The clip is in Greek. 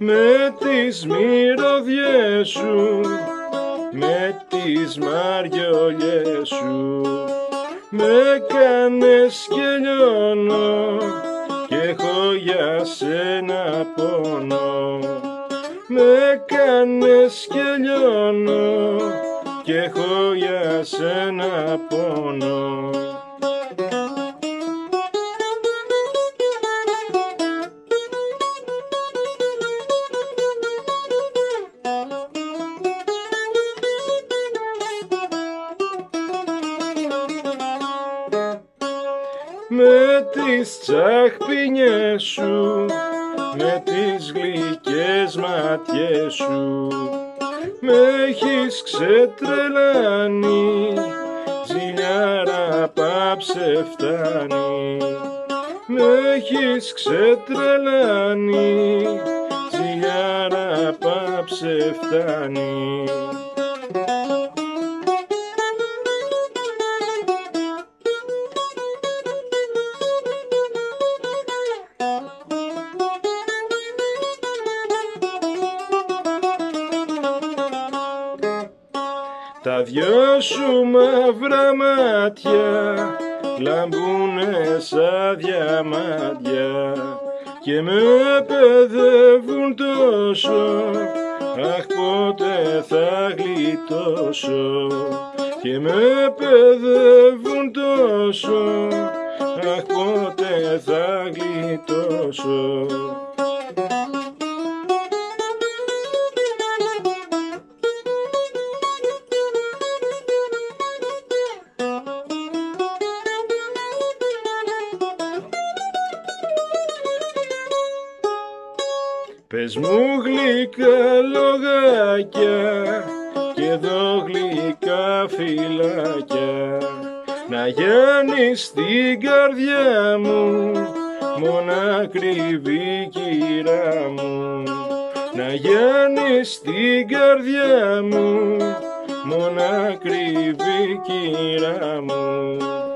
με τις μυρωδιές σου, με τις μαριολιές σου. Με κάνες και λιώνω κι έχω για σένα πόνο. Με κάνες και λιώνω κι έχω για σένα πόνο. Με τις τσαχπινιές σου, με τις γλυκές ματιές σου, με έχεις ξετρελάνει, ζηλιάρα πάψε φτάνει. Με έχεις ξετρελάνει, ζηλιάρα πάψε φτάνει. Τα δυο σου μαύρα μάτια λαμπούνε σαν διαμάντια και με παιδεύουν τόσο, αχ πότε θα γλιτώσω. Και με παιδεύουν τόσο, αχ πότε θα γλιτώσω. Πες μου γλυκά λογάκια και δω γλυκά φυλάκια, να γιάνεις στην καρδιά μου μόνα ακριβή κυρά μου. Να γιάνεις στην καρδιά μου μόνα ακριβή κυρά μου.